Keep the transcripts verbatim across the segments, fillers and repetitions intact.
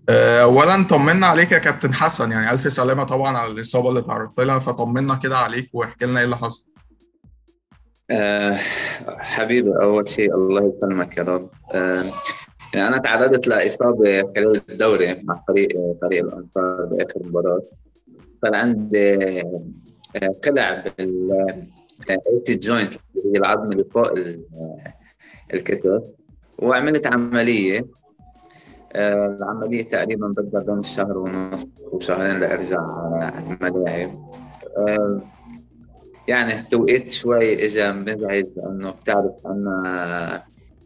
آه، اولا طمنا عليك يا كابتن حسن، يعني الف سلامه طبعا على الاصابه اللي تعرضت لها، فطمنا كده عليك واحكي لنا ايه اللي حصل. أه حبيبي، أول شيء الله يسلمك يا رب. أه يعني أنا تعرضت لإصابة خلال الدوري مع فريق فريق الأنصار بآخر مباراة. صار عندي آه، قلع بال ايتي جوينت، اللي هي العظمة اللي فوق ال- الكتف. وعملت عملية. أه العملية تقريبا بدها بين شهر ونص وشهرين لأرجع على الملاعب. أه يعني التوقيت شوي إجا مزعج، لأنه بتعرف أنا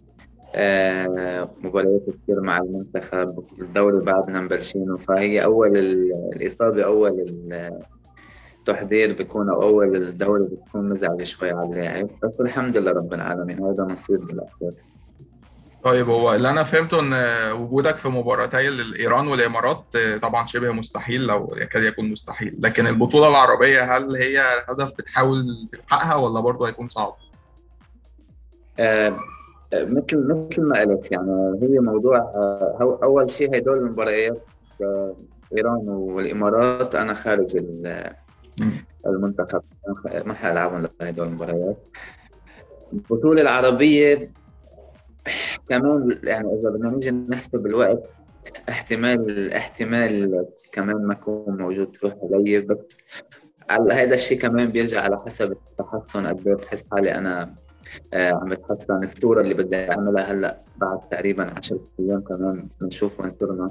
آه، مباريات كتير مع المنتخب، الدوري بعدنا مبلشينه، فهي أول ال- الإصابة، أول التحضير بيكون، أو أول الدوري بتكون مزعجة شوي على اللاعب، بس الحمد لله رب العالمين، هذا نصيب بالأخير. طيب، هو اللي انا فهمته ان وجودك في مباراتي الايران والامارات آه، طبعا شبه مستحيل، لو يكاد يكون مستحيل، لكن البطوله العربيه هل هي هدف بتحاول تحققها ولا برضه هيكون صعب؟ آه، آه، مثل مثل ما قلت، يعني هي موضوع، آه، هو أول شيء هدول المباريات، آه، إيران والإمارات، أنا خارج ال- مم. المنتخب، ما حلعبهم لهدول المباريات. البطولة العربية كمان، يعني إذا بدنا نيجي نحسب الوقت، احتمال احتمال كمان ما أكون موجود روح علي، بس على هذا الشيء كمان بيرجع على حسب التحسن، قد ايه بحس حالي أنا آه عم بتحسن. الصورة اللي بدي أعملها هلا بعد تقريبا عشرة أيام كمان بنشوف وين صرنا.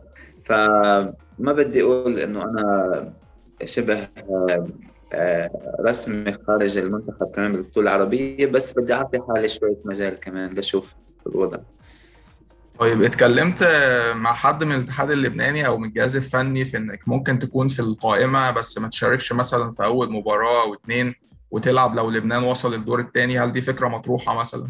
فما بدي أقول إنه أنا شبه آه آه رسمي خارج المنتخب كمان بالبطولة العربية، بس بدي أعطي حالي شوية مجال كمان لأشوف الوضع. طيب، اتكلمت آه، مع حد من الاتحاد اللبناني او من الجهاز الفني في انك ممكن تكون في القائمه بس ما تشاركش مثلا في اول مباراه او اتنين، وتلعب لو لبنان وصل الدور الثاني؟ هل دي فكره مطروحه مثلا؟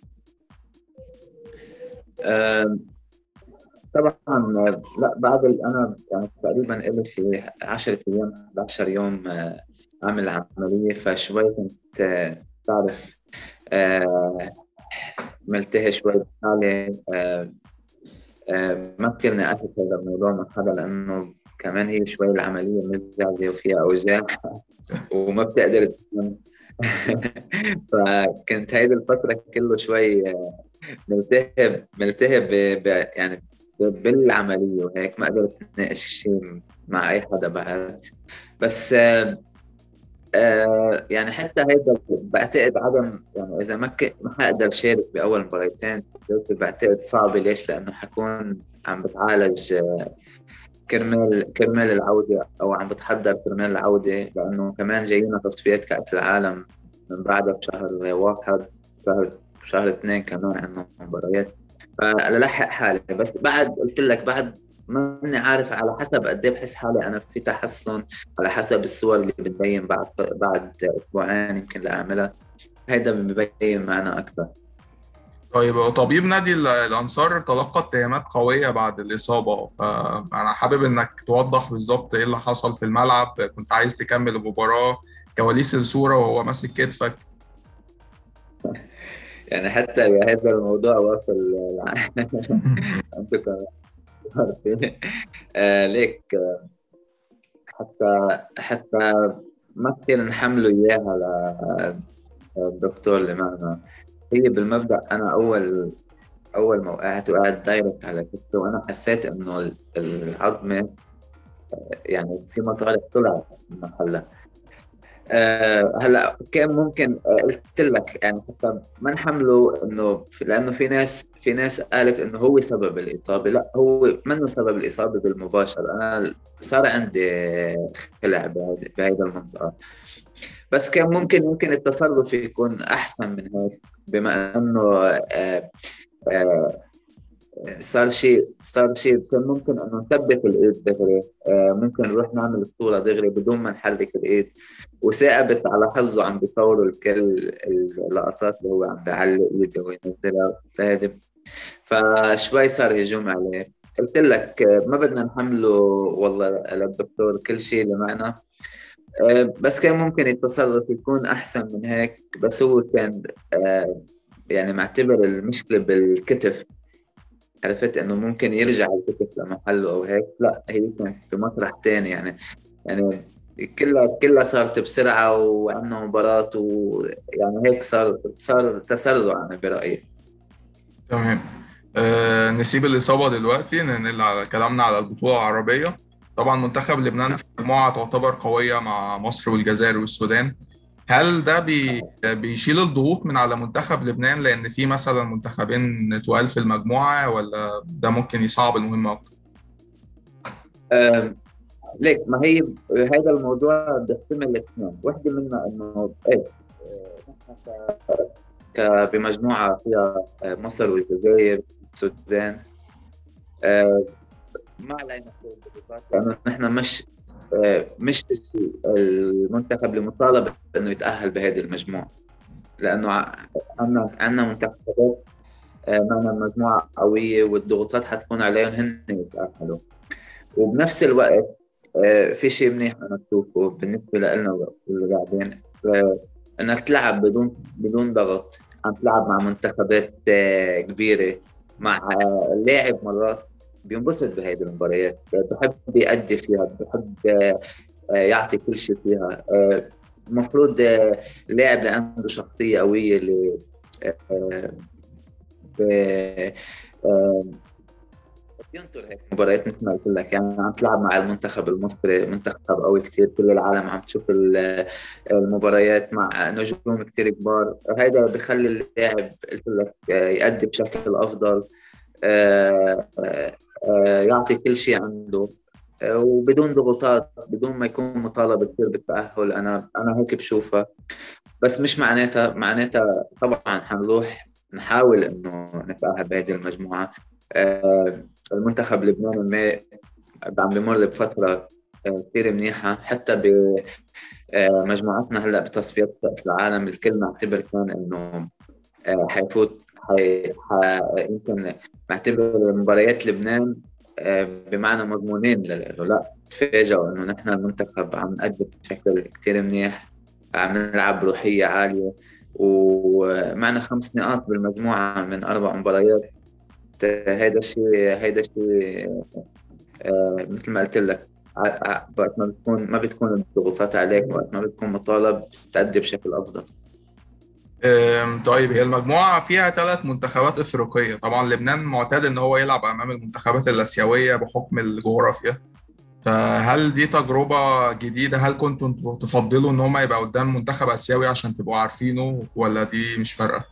آه طبعا. لا، بعد ال- انا يعني تقريبا قبل في عشرة ايام، احد عشر يوم آه، اعمل عمليه، فشوي كنت آه، تعرف، آه، ملتهي شوي بحالي. آه، آه، ما كثير ناقشت هذا الموضوع مع حدا، لانه كمان هي شوي العمليه مزعجه وفيها اوجاع وما بتقدر تنام. فكنت هيدي الفتره كله شوي ملتهب ملتهب ب... ب... يعني ب- بالعملية، وهيك ما قدرت أتناقش شيء مع أي حدا بعد. بس آه آه يعني حتى هيدا بعتقد عدم، يعني إذا ما ك... ما حقدر شارك بأول مباريتين، بعتقد صعبة. ليش؟ لأنه حكون عم بتعالج آه، كرمال كرمال العودة، أو عم بتحضر كرمال العودة، لأنه كمان جايين تصفيات كأس العالم من بعدها بشهر واحد، شهر شهر اثنين كمان عندنا مباريات. فللحق حالي، بس بعد قلت لك، بعد ماني عارف، على حسب قد ايه بحس حالي انا في تحسن، على حسب الصور اللي بتبين بعد بعد اسبوعين يمكن لاعملها، هيدا ببين معنا اكثر. طيب، هو طبيب نادي ال- الانصار تلقى اتهامات قويه بعد الاصابه، فانا حابب انك توضح بالظبط ايه اللي حصل في الملعب. كنت عايز تكمل المباراه؟ كواليس الصوره وهو ماسك كتفك. يعني حتى هذا الموضوع واصل عندكم عارفين. آه ليك، حتى حتى ما كثير نحمله اياها للدكتور اللي معنا. هي بالمبدأ أنا أول أول ما وقعت، وقعت دايركت على كتفي، وأنا حسيت إنه ال- العظمة، يعني في مصاري طلع من محلها. أه هلا كان ممكن، آه، قلت لك يعني حتى ما نحمله انه في- لانه في ناس في ناس قالت انه هو سبب الاصابه. لا، هو منه سبب الاصابه بالمباشر. انا صار عندي خلع بهذه بهذه المنطقه، بس كان ممكن ممكن التصرف يكون احسن من هيك، بما انه آه، آه، صار شيء صار شيء كان ممكن انه نثبت الايد دغري. آه، ممكن نروح نعمل الصوره دغري بدون ما نحرك الايد. وثاقبت على حظه عم بيصوروا الكل اللقطات اللي هو عم بيعلق ايده وينزلها، فهذا فشوي صار هجوم عليه. قلت لك آه، ما بدنا نحمله والله للدكتور كل شيء اللي معنا. آه، بس كان ممكن التصرف يكون احسن من هيك، بس هو كان آه، يعني معتبر المشكله بالكتف. عرفت إنه ممكن يرجع التيكت لمحله أو هيك، لا هي كانت في مطرح تاني يعني. يعني كلها كلها صارت بسرعة وعندنا مباراة، ويعني هيك صار صار تسرع أنا برأيي. تمام. أه نسيب الإصابة دلوقتي، ننقل على كلامنا على البطولة العربية. طبعا منتخب لبنان في مجموعة تعتبر قوية مع مصر والجزائر والسودان. هل ده بي بيشيل الضغوط من على منتخب لبنان لأن في مثلا منتخبين تقال في المجموعة، ولا ده ممكن يصعب المهمة أكتر؟ أم، ليك ما هي هذا الموضوع بيحتمل اثنين، واحدة منها إنه إيه، أه، نحن ك- بمجموعة فيها أه، مصر والجزائر والسودان، أه، ما علينا كثير ضغوطات، لأنه نحن مش أه، مش المنتخب المطالب إنه يتأهل بهذه المجموعة، لأنه ع- عندنا عندنا منتخبات آه، معنا مجموعة قوية، والضغوطات حتكون عليهم هن يتأهلوا. وبنفس الوقت آه، في شيء منيح أنا بشوفه بالنسبة لنا اللاعبين، آه، إنك تلعب بدون بدون ضغط، عم تلعب مع منتخبات آه، كبيرة، مع آه، اللاعب مرات بينبسط بهذه المباريات، آه، بحب يأدي فيها، بحب آه، آه، يعطي كل شيء فيها. آه، المفروض آه، اللاعب اللي عنده شخصية قوية، اللي آه، ب- آه، ينطر هيك مباريات مثل ما قلت لك. يعني عم تلعب مع المنتخب المصري، منتخب قوي كتير، كل العالم عم تشوف ال- المباريات مع نجوم كتير كبار، هذا بخلي اللاعب قلت لك آه، يأدي بشكل أفضل، آه، آه، آه، يعطي كل شيء عنده، آه، وبدون ضغوطات، بدون ما يكون مطالب كثير بالتأهل. أنا أنا هيك بشوفها. بس مش معناتها معناتها طبعا حنروح نحاول انه نتأهل بهذه المجموعة. آه، المنتخب اللبناني ما عم بمر بفترة آه، كثير منيحة، حتى بمجموعتنا هلا بتصفيات كأس العالم الكل معتبر كان انه آه، حيفوت حي... ح... يمكن معتبر مباريات لبنان آه، بمعنى مضمونين لإله. لا، تفاجئوا انه نحن المنتخب عم نأدي بشكل كثير منيح، عم نلعب بروحية عالية، ومعنا خمس نقاط بالمجموعة من أربع مباريات. هيدا الشيء هيدا الشيء آه، مثل ما قلت لك، ع- ع- وقت ما بتكون ما بتكون الضغوطات عليك، وقت ما بتكون مطالب تأدي بشكل أفضل. أم، طيب، هي المجموعة فيها ثلاث منتخبات إفريقية. طبعا لبنان معتاد إن هو يلعب أمام المنتخبات الآسيوية بحكم الجغرافيا. فهل دي تجربة جديدة؟ هل كنتوا تفضلوا إن هما يبقى قدام منتخب آسيوي عشان تبقوا عارفينه، ولا دي مش فارقة؟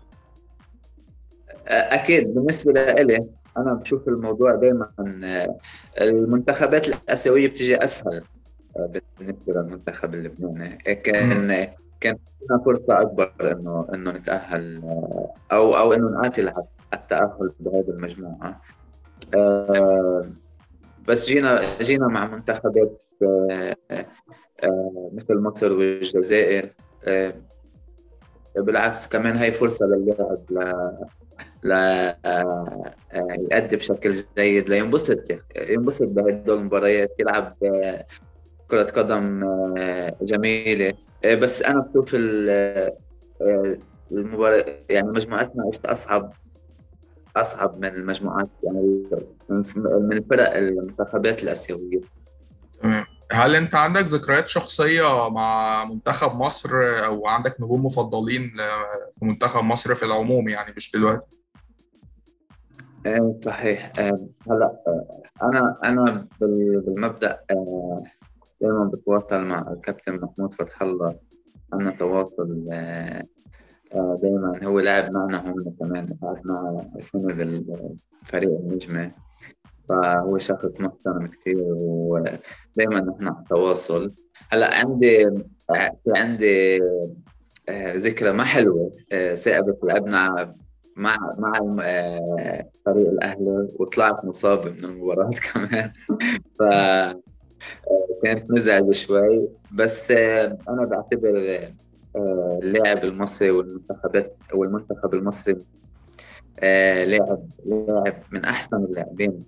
أكيد بالنسبة لي أنا بشوف الموضوع دائما المنتخبات الآسيوية بتيجي أسهل بالنسبة للمنتخب اللبناني. مم. كان كان لنا فرصة أكبر إنه إنه نتأهل، أو أو إنه نقاتل على التأهل بهذه المجموعة. آه، بس جينا جينا مع منتخبات آه، آه، مثل مصر والجزائر. آه، بالعكس كمان هاي فرصة للاعب ل ل آه، آه، يأدي بشكل جيد، لينبسط ينبسط بهدول المباريات، يلعب آه، كرة قدم آه، جميلة. آه، بس أنا بشوف ال- آه، المباراة يعني مجموعتنا إيش أصعب أصعب من المجموعات، يعني من من الفرق المنتخبات الآسيوية. تمام. هل أنت عندك ذكريات شخصية مع منتخب مصر، أو عندك نجوم مفضلين ل- في منتخب مصر في العموم، يعني مش دلوقتي؟ آه، صحيح. آه، هلا آه، أنا أنا بال- بالمبدأ آه، دائما بتواصل مع الكابتن محمود فتح الله. عندنا تواصل آه، آه، دائما. هو لعب معنا هون كمان، لعب معنا سنة بالفريق النجمة، فهو شخص محترم كثير، ودائما نحن على تواصل. هلا عندي آه، في عندي آه، ذكرى ما حلوة آه، سابق لعبنا مع مع الم- آه، فريق الأهلي، وطلعت مصاب من المباراة كمان. فكانت مزعجة شوي. بس آه، أنا بعتبر آه، اللاعب المصري والمنتخبات والمنتخب المصري آه، لاعب لاعب من أحسن اللاعبين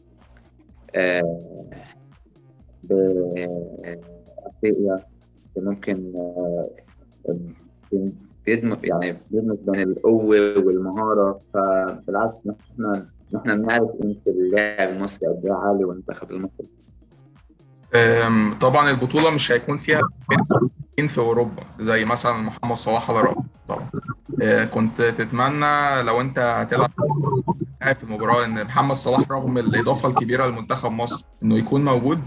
آه، بأفريقيا. ممكن آه، بيدمج يعني بيدمج بين القوة والمهارة. فبالعكس نحن نحن بنعرف قيمة اللاعب المصري قد إيه عالي والمنتخب المصري. أم، طبعا البطولة مش هيكون فيها لاعبين في أوروبا زي مثلا محمد صلاح على رأيي طبعا. أه، كنت تتمنى لو أنت هتلعب في المباراة إن محمد صلاح رغم الإضافة الكبيرة لمنتخب مصر إنه يكون موجود؟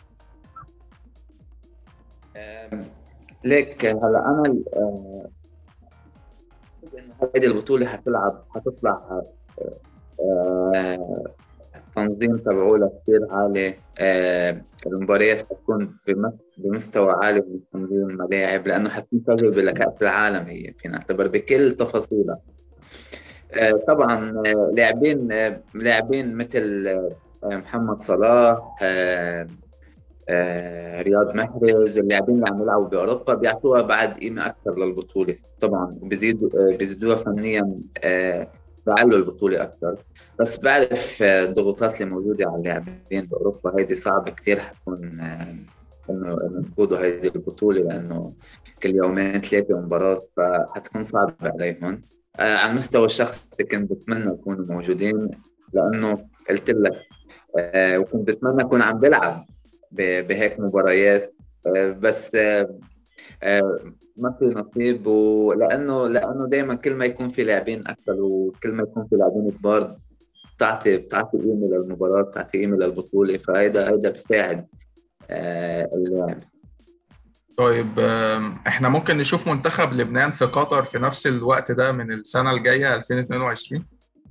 آم، ليك هلا أنا آه، إنه هذه البطولة حتلعب حتطلع آه، التنظيم تبعولها كثير عالي. آه، المباريات حتكون بم- بمستوى عالي من تنظيم الملاعب، لأنه حتكون تجربة لكأس العالم، هي فينا نعتبر بكل تفاصيلها. آه، طبعا آه، لاعبين آه، لاعبين مثل آه، محمد صلاح، آه، آه، رياض محرز، اللاعبين اللي عم يلعبوا بأوروبا بيعطوها بعد قيمة أكثر للبطولة. طبعا بيزيدوا آه، بيزيدوها فنيا، آه، بيعلوا البطولة أكثر. بس بعرف آه، الضغوطات اللي موجودة على اللاعبين بأوروبا هيدي صعب كثير حتكون، آه، إنه إنه يفوزوا هيدي البطولة، لأنه كل يومين ثلاثة مباراة، فحتكون صعبة عليهم. آه، على المستوى الشخصي كنت بتمنى يكونوا موجودين، لأنه قلت لك آه، وكنت بتمنى أكون عم بلعب ب- بهيك مباريات. آه، بس آه، آه، ما في نصيب، ولأنه لأنه دائما كل ما يكون في لاعبين أكثر وكل ما يكون في لاعبين كبار بتعطي بتعطي قيمة للمباراة، بتعطي قيمة للبطولة، فهيدا هيدا بيساعد آه، اللاعب. طيب أم، إحنا ممكن نشوف منتخب لبنان في قطر في نفس الوقت ده من السنة الجاية ألفين واتنين وعشرين؟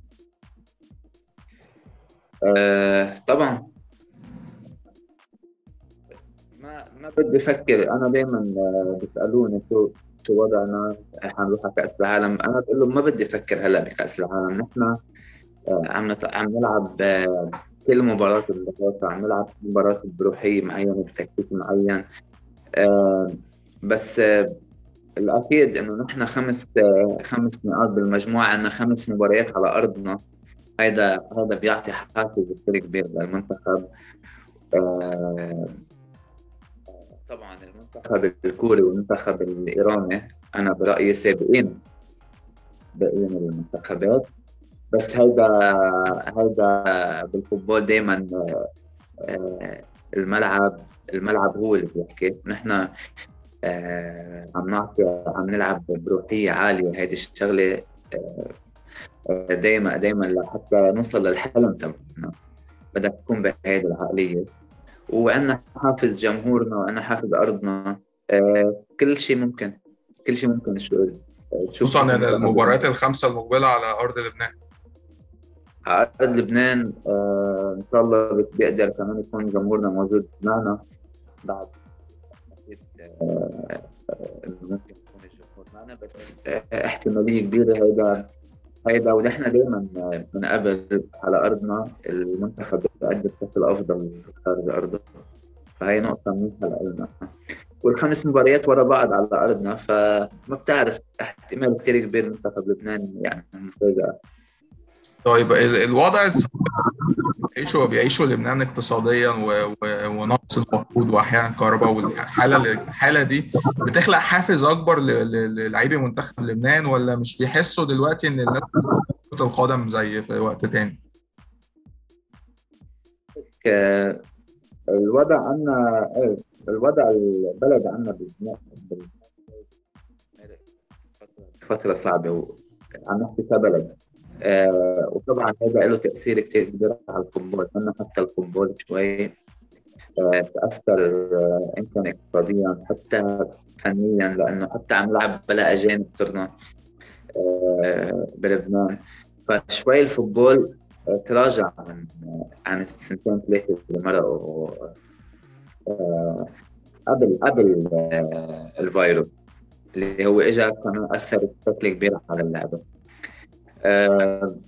آه، طبعا ما ما بدي افكر. انا دائما بيسالوني شو شو وضعنا حنروح على كاس العالم، انا بقول لهم ما بدي افكر هلا بكاس العالم. نحن آه، عم نت- عم نلعب آه، كل مباراة ببساطة، عم نلعب مباراة بروحية معينة بتكتيك معين. آه، بس آه، الأكيد إنه نحن خمس آه، خمس نقاط بالمجموعة، عندنا خمس مباريات على أرضنا. هيدا هذا بيعطي حافز كثير كبير للمنتخب. آه، طبعا المنتخب الكوري والمنتخب الإيراني أنا برأيي سابقين باقيين المنتخبات. بس هيدا هيدا بالفوتبول دائما آه، الملعب الملعب هو اللي بيحكي. نحن آه، عم نعطي عم نلعب بروحية عالية، هيدي الشغلة آه، دايما دايما لحتى نوصل للحلم تبعنا بدك تكون بهيدي العقلية. وعندنا حافز جمهورنا وعندنا حافز أرضنا. آه، كل شيء ممكن، كل شيء ممكن شو تشوف خصوصا إن منتخب المباريات لبنان الخمسة المقبلة على أرض لبنان. على أرض لبنان. آه، إن شاء الله بيقدر كمان يكون جمهورنا موجود معنا بعد. أكيد آه، آه، إنه ممكن يكون الجمهور معنا، بس آه، احتمالية كبيرة. هيدا هيدا ونحن دائما من قبل على أرضنا المنتخب بيقدم بشكل أفضل خارج أرضه، فهي نقطة منيحة لنا. والخمس مباريات ورا بعض على أرضنا، فما بتعرف احتمال كتير كبير منتخب لبنان يعني مفاجأة. طيب ال- الوضع الصعب بيعيشوا بيعيشوا لبنان اقتصاديا و- و- ونقص الوقود واحيانا كهرباء، والحاله الحاله دي بتخلق حافز اكبر ل- ل- للاعبي منتخب لبنان، ولا مش بيحسوا دلوقتي ان الناس كرة القدم زي في وقت تاني؟ ك- الوضع عنا ايه الوضع البلد عنا بلبنان بال- فترة صعبة، وعم نحكي كبلد. آه وطبعا هذا له تأثير كتير كبير على الفوتبول، لأنه حتى الفوتبول شوي آه تأثر، آه إن كان اقتصاديا حتى فنيا، لأنه حتى عم نلعب بلا أجانب صرنا آه بلبنان. فشوي الفوتبول آه تراجع عن عن السنتين ثلاثة اللي مرقوا آه قبل قبل آه الفيروس اللي هو اجى كمان اثر بشكل كبير على اللعبه. آه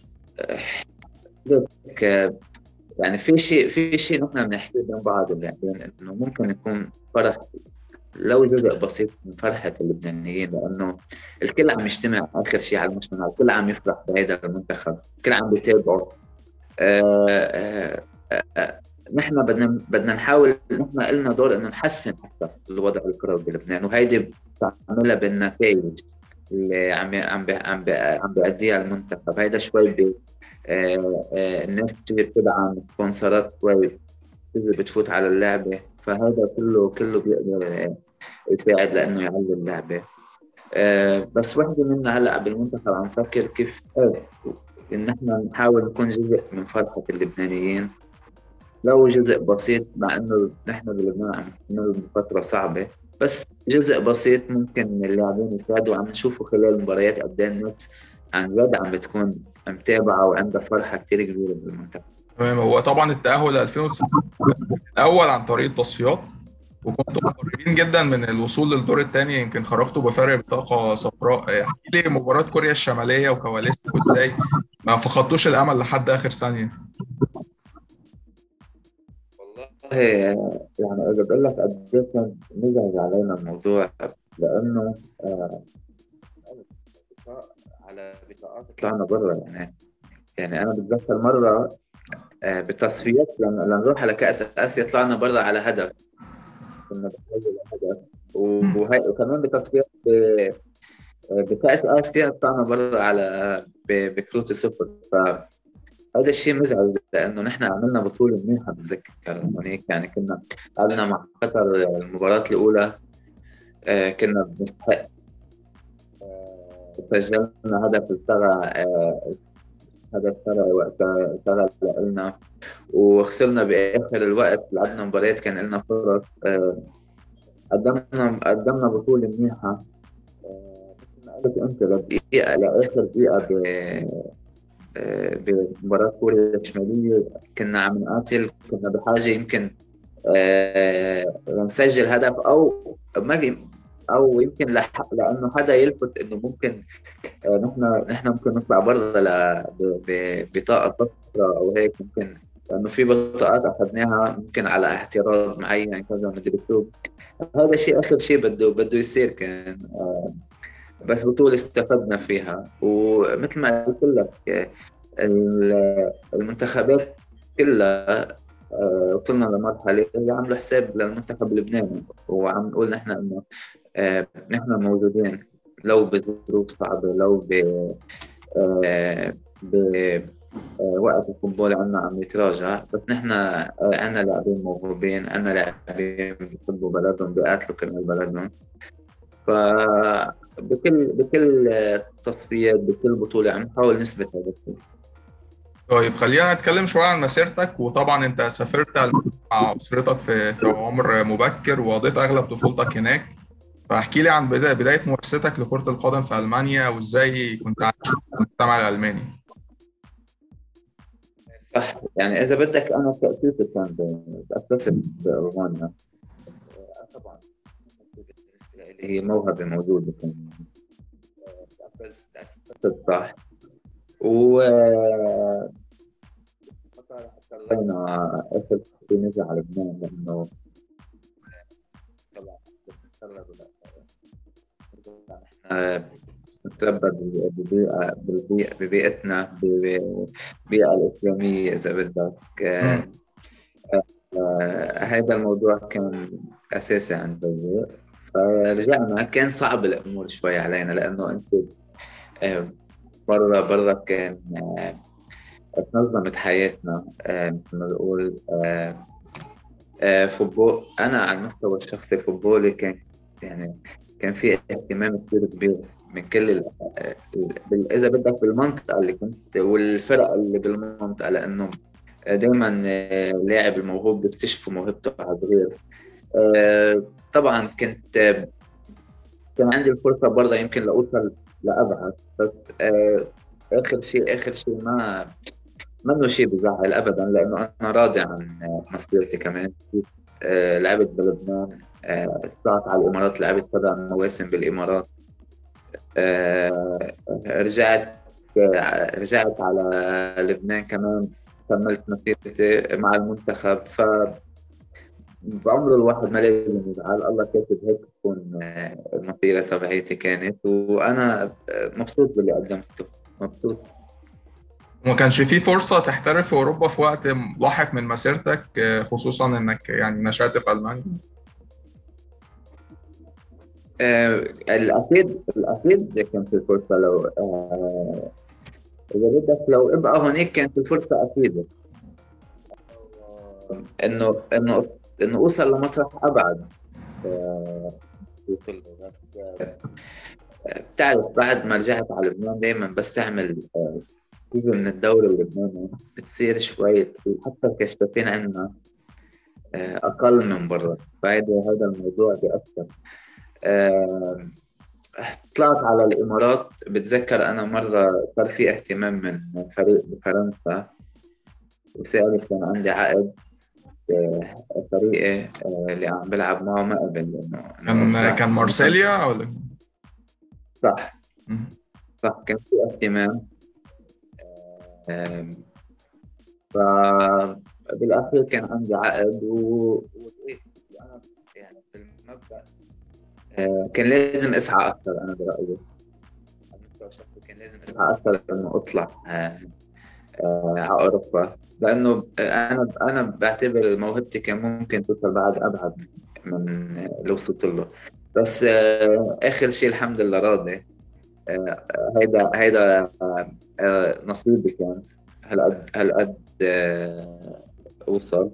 لك آه، يعني في شيء في شيء نحن بنحكي بين بعض اللاعبين انه ممكن يكون فرح، لو جزء بسيط من فرحه اللبنانيين، لانه الكل عم يجتمع اخر شيء على المجتمع، الكل عم يفرح بهذا المنتخب، الكل عم بيتابعه. آه آه آه آه، نحن بدنا بدنا نحاول، نحن لنا دور انه نحسن حتى الوضع الكروي بلبنان، وهيدي بتعملها بالنتائج. اللي عم عم بي- عم بي- عم بيأديها المنتخب. هيدا شوي بي آه، آه، الناس بتيجي بتدعم سبونسرات شوي، بتيجي بتفوت على اللعبة، فهذا كله كله بيقدر آه، يساعد لأنه يعلي اللعبة. آه، بس وحدة منا هلأ بالمنتخب عم نفكر كيف آه، إن إحنا نحاول نكون جزء من فرحة اللبنانيين، لو جزء بسيط، مع إنه نحن بلبنان عم نمر بفترة صعبة، بس جزء بسيط ممكن اللاعبين يساعدوا. عم نشوفه خلال المباريات قد إيه الناس عن جد عم بتكون متابعة وعندها فرحة كتير كبيرة بالمنتخب. تمام. هو طبعا التأهل ألفين وتسعتاشر الأول عن طريق التصفيات، وكنتوا قريبين جدا من الوصول للدور الثاني، يمكن خرجتوا بفارق بطاقة صفراء. احكي لي مباراة كوريا الشمالية وكواليسها، وازاي ما فقدتوش الأمل لحد آخر ثانية. والله يعني إذا بقول لك قد إيه كان مزعج علينا الموضوع، لأنه آه، على بطاقات طلعنا برا يعني. يعني أنا بتذكر مرة آه، بتصفيات لما لما نروح على كأس آسيا طلعنا برا على هدف، كنا بنحول هدف. وهي وكمان بتصفيات ب- بكأس آسيا طلعنا برا على ب- بكروت صفر. فهذا الشيء مزعج، لأنه نحن عملنا بطولة منيحة بتذكر هونيك. يعني كنا قعدنا مع قطر المباراة الأولى، آه، كنا بنستحق. سجلنا هدف الثرى، آه، هدف ثرى وقتها ثرى لنا، وخسرنا بآخر الوقت. لعبنا مباريات كان لنا فرص، آه، قدمنا قدمنا بطولة منيحة. آه، مثل ما قلت أنت لدقيقة لآخر دقيقة ب- آه، بمباراة كوريا الشمالية كنا عم نقاتل، كنا بحاجة يمكن آه، نسجل هدف أو ما في- أو يمكن لح- لأنه حدا يلفت إنه ممكن آه، نحن نحن ممكن نطلع برا ل- ب- ب- بطاقة صفراء أو هيك ممكن، لأنه في بطاقات أخذناها ممكن على احتراز معين كذا مدري شو. هذا شيء آخر شيء بده بده يصير كان آه، بس بطولة استفدنا فيها. ومثل ما قلت لك آه، ال- المنتخبات كلها آه، وصلنا لمرحلة اللي عملوا حساب للمنتخب اللبناني، وعم نقول نحن إنه آه، نحن موجودين لو بظروف صعبة، لو ب آه، ب آه، وقت الفوتبول عنا عم يتراجع، بس نحن آه، عنا لاعبين موهوبين، عنا لاعبين بيحبوا بلدهم، بيقاتلوا كرمال بلدهم. فبكل بكل تصفيات بكل بطولة عم نحاول نثبت هذا الشيء. طيب خلينا نتكلم شوية عن مسيرتك. وطبعا انت سافرت ألمانيا مع أسرتك في في عمر مبكر، وقضيت أغلب طفولتك هناك. فاحكي لي عن بداية بداية ممارستك لكرة القدم في ألمانيا، وازاي كنت عايش في المجتمع الألماني. صح، يعني إذا بدك أنا تأسيسي كان ب- تأسست بألمانيا. طبعا بالنسبة لي هي موهبة موجودة كان، تأسست تأسست صح. و اضطرينا آخر شيء نرجع على لبنان، لأنه طبعا نتربى نتربى ببيئة ببيئة ببيئتنا ببيئة الإسلامية إذا بدك. آه، مم. آه، هذا الموضوع كان أساسي عندي. فرجعنا كان صعب الأمور شوي علينا، لأنه أنت آه، برا برا كان آه، تنظمت حياتنا. آه، مثل ما بقول آه، آه، فوتبول. أنا على المستوى الشخصي فوتبولي كان يعني كان في اهتمام كثير كبير من كل ال... آه، بال- إذا بدك بالمنطقة اللي كنت والفرق اللي بالمنطقة، لأنه دائما اللاعب الموهوب بيكتشفوا موهبته على صغير. آه، طبعا كنت كان عندي الفرصة برضه يمكن لأوصل لأبعد، بس آه، آخر شيء آخر شيء ما منه شيء بزعل أبدا، لأنه أنا راضي عن آه، مسيرتي كمان. آه، لعبت بلبنان، آه، طلعت على الإمارات، لعبت سبع مواسم بالإمارات. آه، رجعت آه، رجعت على لبنان كمان، كملت مسيرتي مع المنتخب. ف بعمر الواحد ما لازم يزعل، الله كاتب هيك تكون آه، المسيرة تبعيتي كانت، وأنا آه، مبسوط باللي قدمته، مبسوط. وما كانش فيه فرصة تحترف في أوروبا في وقت لاحق من مسيرتك، آه، خصوصا إنك يعني نشأت في ألمانيا. آه، الأكيد الأكيد كانت الفرصة لو آه، إذا بدك لو أبقى هونيك كانت الفرصة أكيد إنه إنه إنه أوصل لمسرح أبعد. آه، وصل له. بس آه، بتعرف بعد ما رجعت على لبنان دايما بس تعمل آه، تيجي من الدوري اللبناني بتصير شوي حتى الكشافين عندنا آه، أقل من برا، فهذا هذا الموضوع بيأثر. آه، طلعت على الإمارات. بتذكر أنا مرة صار في اهتمام من فريق بفرنسا وسألت، كان عندي عقد آه، فريقي آه، اللي عم بلعب معه ما قبل إنه إنه كان أطلع كان مثلا. مارسيليا ولا؟ صح. مم. صح كان في اهتمام. آه، فبالأخير كان عندي عقد و... وإيه، وأنا يعني بالمبدأ آه، كان لازم أسعى أكثر. أنا برأيي على المستوى الشخصي كان لازم أسعى أكثر إنه أطلع آه، آه، على أوروبا، لأنه أنا أنا بعتبر موهبتي كان ممكن توصل بعد أبعد من اللي وصلت له. بس آه، آخر شيء الحمد لله راضي. آه، هيدا هيدا آه، آه، نصيبي كان هالقد هالقد آه، أوصل.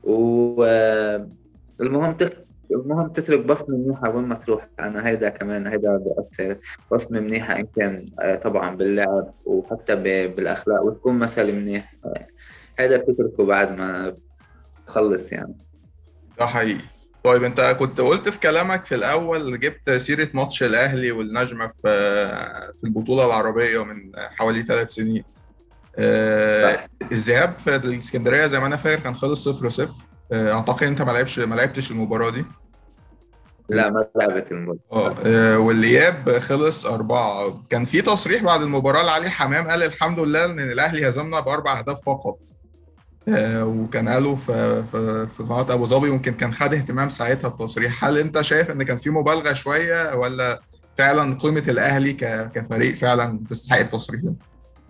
والمهم تك المهم تترك بصمة منيحة وين ما تروح. أنا هيدا كمان هيدا بأثر، بصمة منيحة إن كان آه، طبعا باللعب وحتى ب- بالأخلاق، وتكون مثل منيح. هذا بتتركه بعد ما تخلص يعني. ده حقيقي. طيب انت كنت قلت في كلامك في الاول، جبت سيرة ماتش الاهلي والنجمة في في البطولة العربية من حوالي ثلاث سنين. آه، صح. الذهاب في الاسكندرية زي ما انا فاكر كان خلص صفر صفر. آه، اعتقد انت ما لعبش ما لعبتش المباراة دي. لا ما لعبت الموت. اه آه، والاياب خلص أربعة. كان في تصريح بعد المباراة لعلي حمام، قال الحمد لله ان الاهلي هزمنا باربع اهداف فقط. آه، وكان قاله في في في قناة ابو ظبي، ويمكن كان خد اهتمام ساعتها التصريح. هل انت شايف ان كان في مبالغة شوية، ولا فعلا قيمة الاهلي ك- كفريق فعلا تستحق التصريح ده؟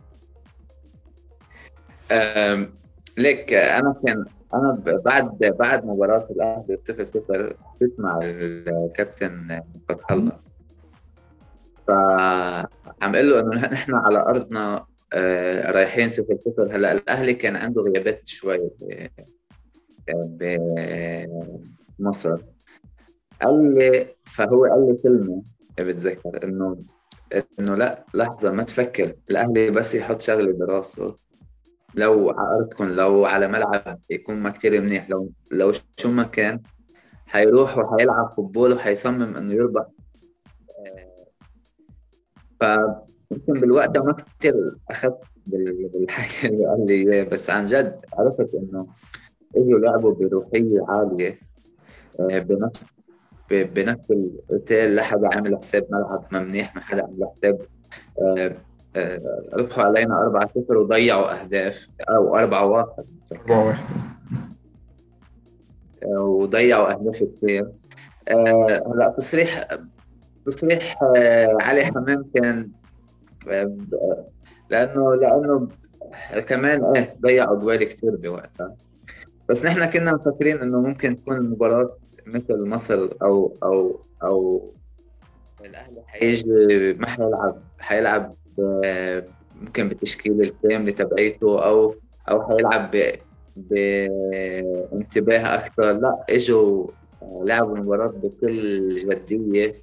أم، ليك أنا كان أنا ب- بعد بعد مباراة الأهلي صفر صفر حكيت مع الكابتن فتح الله، فعم قال له إنه نحن على أرضنا آه، رايحين صفر صفر. هلا الأهلي كان عنده غيابات شوي بمصر. قال لي فهو قال لي كلمة بتذكر إنه إنه لا لحظة ما تفكر، الأهلي بس يحط شغلة براسه، لو على أرضكم لو على ملعب يكون ما كتير منيح، لو لو شو ما كان حيروح وحيلعب فوتبول وحيصمم إنه يربح. فيمكن بالوقت ده ما كتير أخذت بال- بالحكي اللي قال لي إياه، بس عن جد عرفت إنه إجوا لعبوا بروحية عالية آه، بنفس ب- بنفس الاوتيل. لا حدا عامل حساب ملعب ما منيح، ما حدا عامل حساب آه، آه، ربحوا علينا أربعة صفر وضيعوا أهداف أو أربعة واحد أربعة واحد. وضيعوا أهداف كثير. آه، هلا تصريح تصريح آه، علي حمام كان آه، لأنه لأنه كمان إيه ضيعوا أجوال كثير بوقتها. بس نحن كنا مفكرين إنه ممكن تكون المباراة مثل مصر أو أو أو الأهلي حيجي ما حيلعب حيلعب ب- ممكن بالتشكيلة الكاملة تبعيته أو أو حيلعب ب- بانتباه أكثر. لا إجوا آه، لعبوا المباراة بكل جدية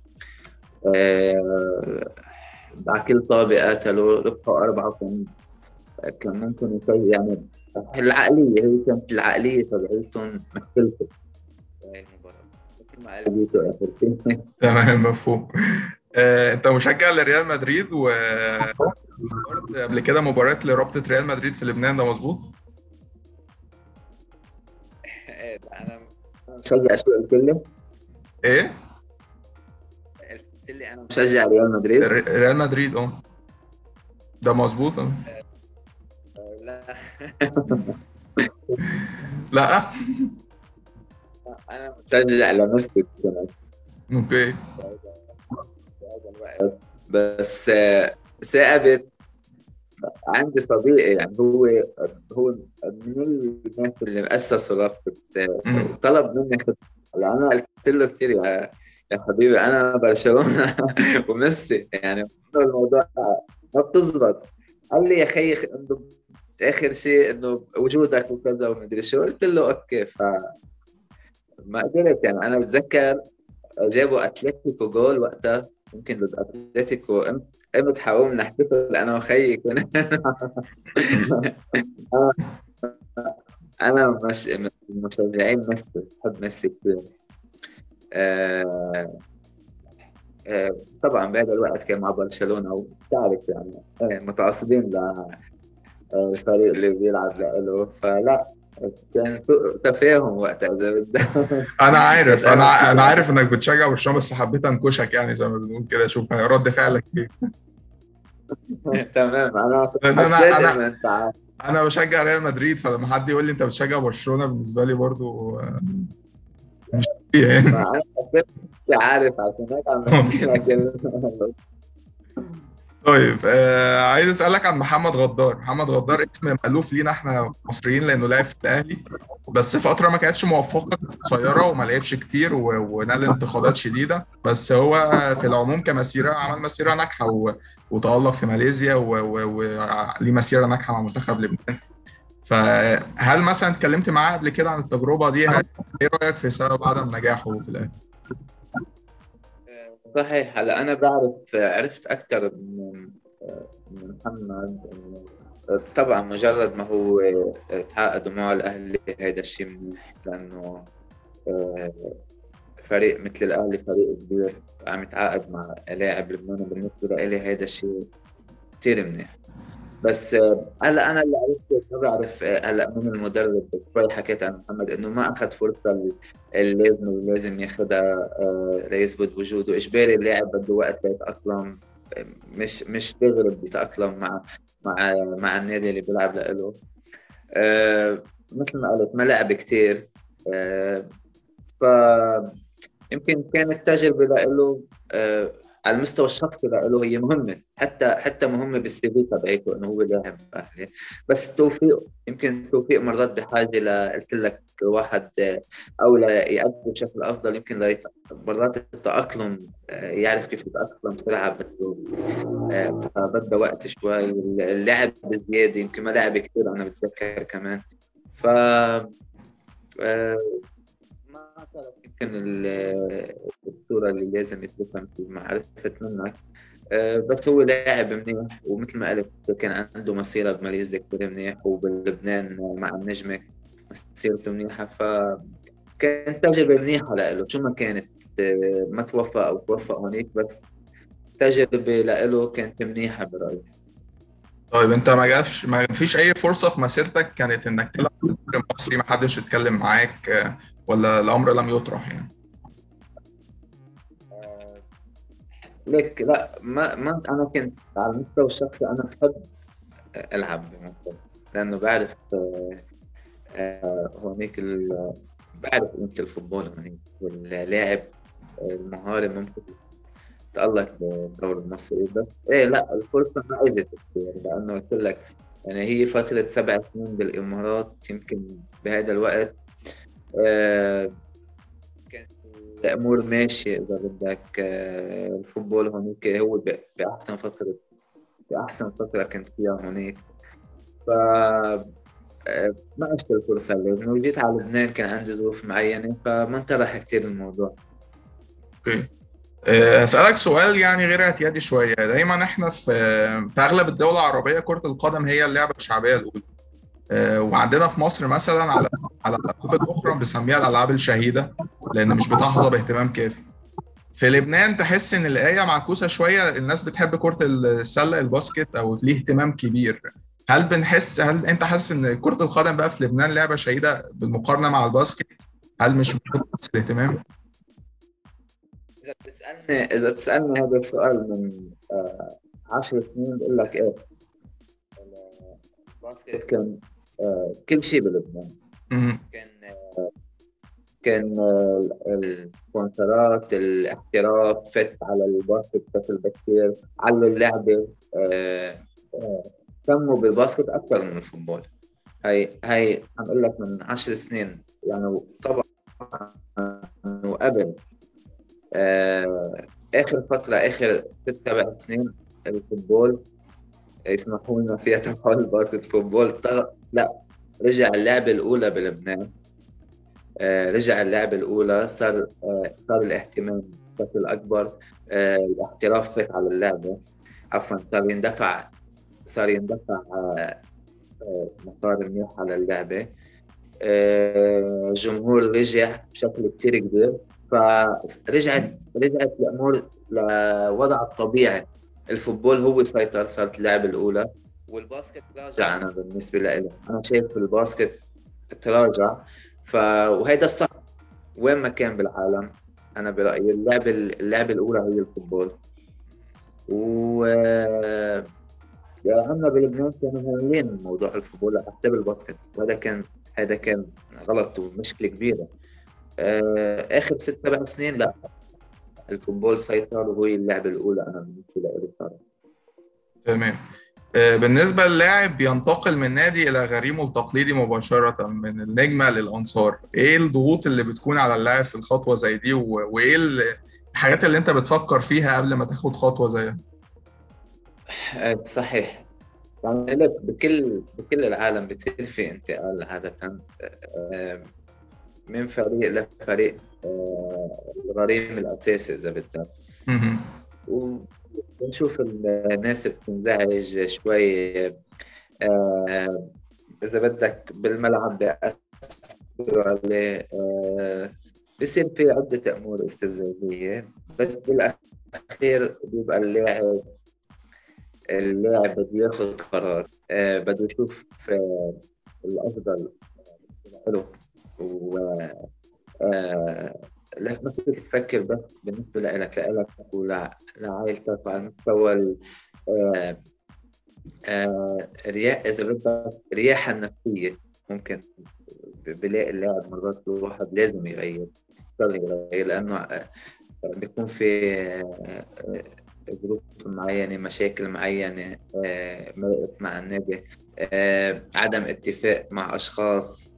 آه، على كل طابة قاتلوا ربحوا أربعة. كان كان ممكن يسوي يعني العقلية هي كانت العقلية تبعيتهم مختلفة في هاي المباراة مثل ما قال بيتو آخر شيء. تمام، مفهوم. آه، انت مشجع لريال مدريد، و حضرت قبل كده مباريات لرابطة ريال مدريد في لبنان، ده مظبوط؟ إيه ده، أنا مشجع شو قلت لي؟ ايه؟ قلت لي انا مشجع ريال مدريد. ر- ريال مدريد، اه. ده مظبوط، اه. لا لا. انا مشجع لميسي كمان اوكي. في هذا الوقت. بس آه، ثابت عندي صديقي يعني هو هو من الناس اللي اسسوا رابطة آه، مم. وطلب مني خدمة. هلا انا قلت له كثير يا يا حبيبي أنا برشلونة وميسي يعني الموضوع ما بتزبط. قال لي يا خي إنه آخر شيء إنه وجودك وكذا ومدري شو، قلت له أوكي. فما قدرت يعني. أنا بتذكر جابوا أتلتيكو جول وقتها، يمكن ضد أتلتيكو، قمت قمت حقوم نحتفل أنا وخيي كنا. أنا أنا مش من مشجعين ميسي، بحب ميسي كثير. آه آه طبعا بهذا الوقت كان مع برشلونة، وتعرف يعني آه متعصبين للفريق اللي بيلعب له، فلا كان سوء تفاهم وقتها إذا بدك. انا بس عارف، أنا انا انا كثير عارف انك بتشجع برشلونه، بس حبيت انكشك يعني زي ما بنقول كده، اشوف رد فعلك ايه. تمام. أنا لان انا حسيت انا إنه أنت عارف. انا بشجع ريال مدريد، فلما حد يقول لي انت بتشجع برشلونه بالنسبه لي برضو آه، مش طبيعي ما يعني. أنا حسيت إنت عارف، عشان هيك عم بحكي لك ال- طيب آه عايز اسالك عن محمد غدار. محمد غدار اسم مألوف لينا احنا مصريين لانه لعب في الاهلي، بس فتره ما كانتش موفقه، كانت قصيره وما لعبش كتير و- ونال انتقادات شديده. بس هو في العموم كمسيره عمل مسيره ناجحه و- وتألق في ماليزيا وليه مسيره ناجحه مع منتخب لبنان. فهل مثلا اتكلمت معاه قبل كده عن التجربه دي؟ هل ايه رايك في سبب عدم نجاحه في الاهلي؟ صحيح. هلا أنا بعرف، عرفت أكثر من من محمد إنه طبعا مجرد ما هو تعاقدوا معه الأهلي هيدا الشيء منيح، لأنه آه، فريق مثل الأهلي فريق كبير عم يتعاقد مع لاعب لبناني، بالنسبة لإلي هيدا الشيء كثير منيح. بس آه، هلا انا اللي عرفته ما بعرف. آه، هلا من المدرب شوي حكيت عن محمد انه ما اخذ فرصه ال- اللازم اللي لازم ياخذها آه، ليثبت وجوده. اجباري اللاعب بده وقت ليتاقلم، آه، مش مش دغري بيتاقلم مع مع مع النادي اللي بيلعب له. آه، مثل ما قلت ما لعب كثير. آه، ف يمكن كانت تجربة له آه على المستوى الشخصي له هي مهمة، حتى حتى مهمة بالسي في تبعيته انه هو لاعب اهلي. بس توفيق، يمكن التوفيق مرات بحاجة ل قلت لك واحد آه، او لا يأدي بشكل افضل، يمكن لا يت- مرات التأقلم آه يعرف كيف يتأقلم سرعة، بده آه فبده وقت شوي. اللعب بزيادة، يمكن ما لعب كثير انا بتذكر كمان. ف آه، ما ترك يمكن ال- الصورة اللي لازم يتركها مثل ما عرفت منك. آه، بس هو لاعب منيح، ومثل ما قلت كان عنده مسيرة بماليزيا كثير منيح، وبلبنان مع النجمة مسيرته منيحة. فكانت تجربة منيحة لإله شو ما كانت. آه، ما توفق أو توفق هونيك، بس تجربة لإله كانت منيحة برأيي. طيب انت ما جاش ما فيش اي فرصه في مسيرتك كانت انك تلعب في الدوري المصري؟ ما حدش اتكلم معاك آه، ولا الامر لم يطرح يعني؟ آه، ليك لا، ما ما أنا كنت على المستوى الشخصي أنا بحب ألعب بمصر، لأنه بعرف آه، آه، هونيك ال... بعرف قيمة الفوتبول هونيك، واللاعب المهاري ممكن تألق بالدوري المصري. بس إيه لا، الفرصة ما إجت كثير، لأنه قلت لك يعني هي فترة سبع سنين بالإمارات. يمكن بهذا الوقت آه كانت الأمور ماشية إذا بدك. آه الفوتبول هونيك هو ب- بأحسن فترة، بأحسن فترة كنت فيها هونيك. ف آه، ما أشتري الفرصة، لأنه جيت على لبنان كان عندي ظروف معينة، فما انطرح كتير الموضوع. اوكي. آه، هسألك سؤال يعني غير اعتيادي شوية. دايما احنا في في أغلب الدول العربية كرة القدم هي اللعبة الشعبية الأولى. آه، وعندنا في مصر مثلا على على الألعاب الأخرى بنسميها الألعاب الشهيدة، لأن مش بتحظى باهتمام كافي. في لبنان تحس إن الآية معكوسة شوية، الناس بتحب كرة السلة الباسكت أو ليه اهتمام كبير. هل بنحس هل أنت حاسس إن كرة القدم بقى في لبنان لعبة شهيدة بالمقارنة مع الباسكت؟ هل مش بتاخد نفس الاهتمام؟ إذا بتسألني إذا بتسألني هذا السؤال من آه عشر سنين بقول لك إيه. الباسكت كان آه كل شيء بلبنان. مم. كان كان آه السبونسرات، الاحتراف فت على الباسكت بشكل بكثير، علوا اللعبة. آه آه اهتموا بالباسكت أكثر من الفوتبول. هاي هاي عم أقول لك من عشر سنين يعني. طبعا وقبل آه، آخر فترة، آخر ست سبع سنين الفوتبول، يسمحوا لنا فيها تفعيل الباسكت فوتبول طغ... لا، رجع اللعبة الأولى بلبنان. آه، رجع اللعبة الأولى، صار آه، صار الاهتمام بشكل أكبر. آه، الاحتراف فات على اللعبة، عفوا صار يندفع صار يندفع آه، آه، مصاري منيح على اللعبة. آه، جمهور رجع بشكل كتير كبير، فرجعت رجعت الأمور لوضعها الطبيعي. الفوتبول هو سيطر، صارت اللعبة الأولى، والباسكت تراجع. أنا بالنسبة لي أنا شايف الباسكت تراجع. ف... وهيدا الصح وين ما كان بالعالم. أنا برأيي اللعبة اللعبة الأولى هي الفوتبول. و يعني عندنا بلبنان كانوا هايلين موضوع الفوتبول حتى بالباسكت، وهذا كان هذا كان غلط ومشكلة كبيرة. آه، آخر ست سبع سنين لا، الفوتبول سيطر وهي اللعبة الأولى. أنا بالنسبة لي صار. تمام. آه، بالنسبة للاعب بينتقل من نادي إلى غريمه التقليدي مباشرة من النجمة للأنصار، إيه الضغوط اللي بتكون على اللاعب في الخطوة زي دي و- وإيه ال- الحاجات اللي أنت بتفكر فيها قبل ما تاخد خطوة زيها؟ آه، صحيح. يعني لك بكل بكل العالم بتصير في انتقال عادة، آه، من فريق لفريق، آه، الغريم الأساسي إذا بدك. مهم. ونشوف الناس بتنزعج شوي، آه، إذا بدك بالملعب بيأثروا عليه، آه، بصير في عدة أمور استفزازية. بس بالأخير بيبقى اللاعب اللاعب بده ياخذ قرار، آه، بده يشوف آه، الأفضل له. و آه، لا، ما فيك تفكر بس بالنسبة لك لك ولعائلتك وعلى المستوى ال- آه، آه، الرياح، إذا بدك الرياحة النفسية. ممكن ب- بلاقي اللاعب مرات الواحد لازم يغير، يضطر يغير، لأنه آه، بيكون في آه، آه، ظروف معينة، مشاكل معينة، آه، مرقت مع النادي، آه، عدم اتفاق مع أشخاص،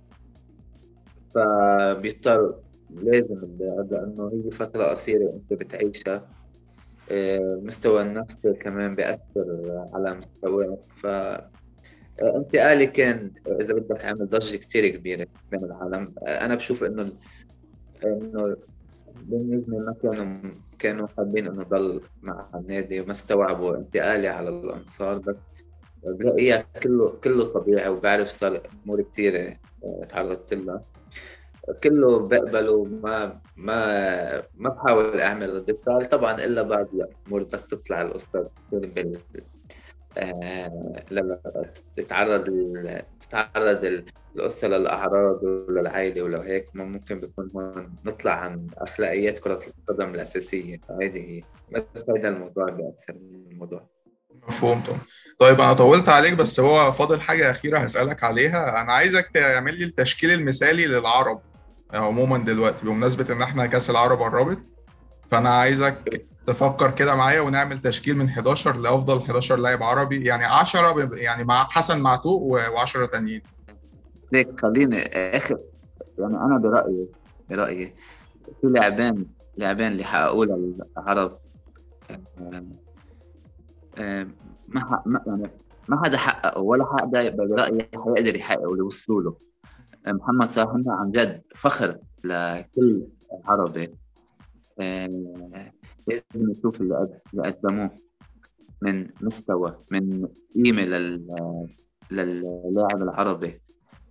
فبيضطر لازم اللاعب، لأنه هي فترة قصيرة أنت بتعيشها. آه، مستوى النفسي كمان بيأثر على مستواك. ف آه، انتقالي كان، آه، إذا بدك، عامل ضجة كتير كبيرة بين العالم. آه، أنا بشوف إنه إنه بالنسبة ما كانوا كانوا حابين إنه ضل مع النادي، وما استوعبوا انتقالي على الأنصار. بس بلاقيها كله كله طبيعي، وبعرف صار أمور كتيرة آه، تعرضت لها، كله بقبله. ما ما ما بحاول اعمل ردة فعل طبعا الا بعد الامور بس تطلع القصه بال آه لما تتعرض ال... تتعرض ال- القصه للاعراض وللعائله، ولو هيك ما ممكن بيكون هون نطلع عن اخلاقيات كره القدم الاساسيه. هذه هي بس هذا الموضوع بأكثر من الموضوع. مفهوم طبعا. طيب أنا طولت عليك بس هو فاضل حاجة أخيرة هسألك عليها. أنا عايزك تعمل لي التشكيل المثالي للعرب عموما دلوقتي بمناسبة إن إحنا كأس العرب قربت، فانا عايزك تفكر كده معايا ونعمل تشكيل من حداشر لافضل حداشر لاعب عربي، يعني عشرة بيبقى- يعني مع حسن معتوق و10 تانيين. ليك خليني اخر، يعني انا برايي برايي في لاعبين لاعبين اللي حققوا للعرب، آه، آه، ما ح- ما يعني ما حدا حققه ولا حدا برأيي حيقدر يحققه اللي وصلوا له. آه، محمد صلاح هنا عن جد فخر لكل عربي. آه، لازم نشوف اللي قد- اللي قدموه من مستوى، من قيمة لل- للاعب العربي.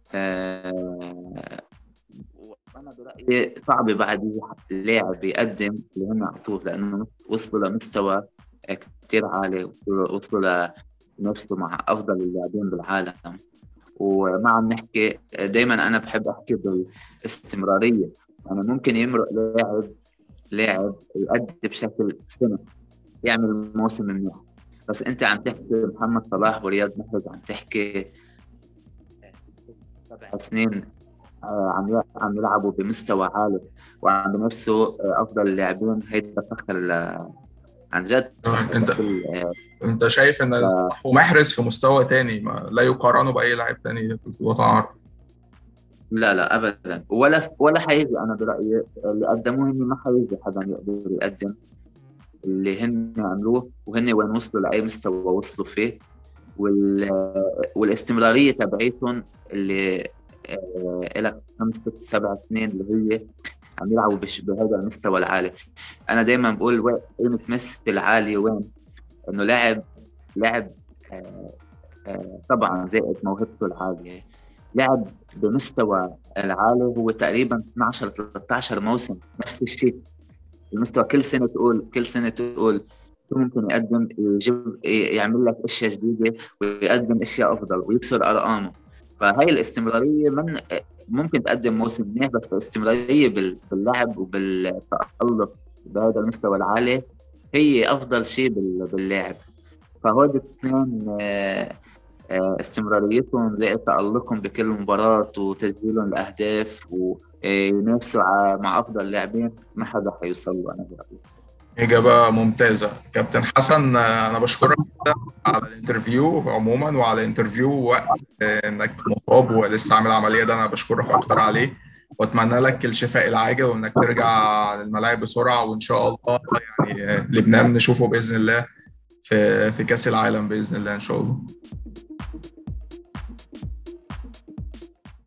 آه، وأنا برأيي صعب بعد اللاعب يقدم اللي هم أعطوه، لأنه وصلوا لمستوى كتير عالي، وصلوا وصلوا لنفسه مع أفضل اللاعبين بالعالم. وما عم نحكي دايما، أنا بحب أحكي بالاستمرارية. يعني ممكن يمرق لاعب لاعب يؤدي بشكل سنة، يعمل موسم منيح، بس أنت عم تحكي محمد صلاح ورياض محرز، عم تحكي سبع سنين آه، عم ي- عم يلعبوا بمستوى عالي وعم بنفسه آه، افضل اللاعبين. هيدا فخر ل- عن جد تمام. فخر انت لكل آه، انت شايف ان صلاح ومحرز في مستوى تاني ما لا يقارنوا باي لاعب تاني في الوطن العربي؟ لا لا ابدا، ولا ولا حيجي. انا برايي اللي قدموه هن ما حيجي حدا يقدر يقدم اللي هن عملوه، وهن وين وصلوا لاي مستوى وصلوا فيه، وال... والاستمراريه تبعيتهم اللي آه، لك خمس ست سبع سنين اللي هي عم يلعبوا بش... بهذا المستوى العالي. انا دائما بقول وين قيمه ميسي العاليه، وين انه لاعب لاعب آه، آه، طبعا زائد موهبته العاليه، لعب بمستوى العالي. هو تقريبا اثناشر ثلاثة عشر موسم نفس الشيء المستوى. كل سنه تقول كل سنه تقول شو ممكن يقدم، يجيب يعمل لك اشياء جديده ويقدم اشياء افضل ويكسر ارقامه. فهي الاستمراريه، من ممكن تقدم موسم منيح، بس الاستمراريه بال- باللعب وبالتألق بهذا المستوى العالي هي افضل شيء بال- باللاعب. فهود الاثنين آه، آه، استمراريتهم لتألقهم بكل مباراة وتسجيلهم الأهداف وينافسوا مع أفضل لاعبين، ما حدا حيوصل له أنا برأيي. إجابة ممتازة كابتن حسن. آه، أنا بشكرك جدا على الانترفيو عموما، وعلى انترفيو وقت آه، إنك مصاب ولسه عامل عملية، ده أنا بشكرك أكتر عليه. وأتمنى لك الشفاء العاجل، وإنك ترجع للملاعب بسرعة، وإن شاء الله يعني آه، لبنان نشوفه بإذن الله في في كأس العالم بإذن الله إن شاء الله.